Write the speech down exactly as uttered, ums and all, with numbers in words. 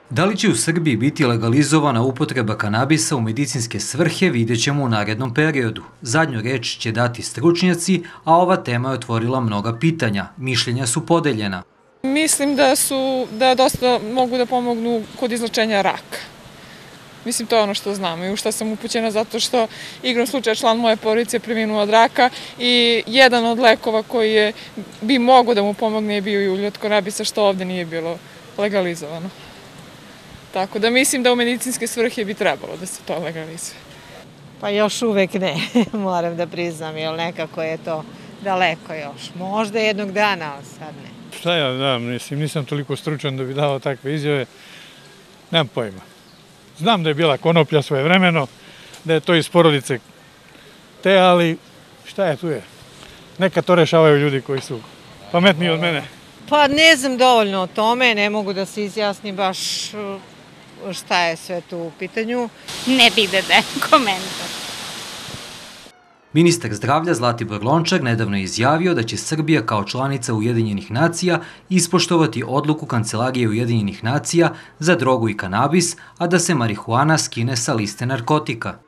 Da li će u Srbiji biti legalizovana upotreba kanabisa u medicinske svrhe, vidjet ćemo u narednom periodu. Zadnju reč će dati stručnjaci, a ova tema je otvorila mnoga pitanja. Mišljenja su podeljena. Mislim da su, da dosta mogu da pomognu kod izlečenja raka. Mislim, to je ono što znam i u što sam upućena zato što igrom slučaja član moje porodice preminuo od raka i jedan od lekova koji je, bi mogo da mu pomogne je bio i ulje od kanabisa, što ovde nije bilo legalizovano. Tako da mislim da u medicinske svrhe bi trebalo da se to legalizuje. Pa još uvek ne, moram da priznam, jer nekako je to daleko još. Možda jednog dana, ali sad ne. Šta ja znam, mislim, nisam toliko stručan da bi dao takve izjave, nemam pojma. Znam da je bila konoplja svojevremeno, da je to iz porodice te, ali šta je tu je? Neka to rešavaju ljudi koji su pametniji od mene. Pa ne znam dovoljno o tome, ne mogu da se izjasnim baš šta je sve tu u pitanju. Ne bi da dajem komentar. Ministar zdravlja Zlatibor Lončar nedavno je izjavio da će Srbija kao članica Ujedinjenih nacija ispoštovati odluku Kancelarije Ujedinjenih nacija za drogu i kanabis, a da se marihuana skine sa liste narkotika.